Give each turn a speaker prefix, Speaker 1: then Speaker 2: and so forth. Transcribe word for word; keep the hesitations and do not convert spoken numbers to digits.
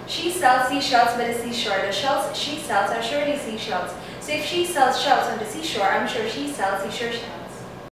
Speaker 1: She sells seashells by the seashore. The shells she sells are surely seashells. So if she sells shells on the seashore, I'm sure she sells seashore shells.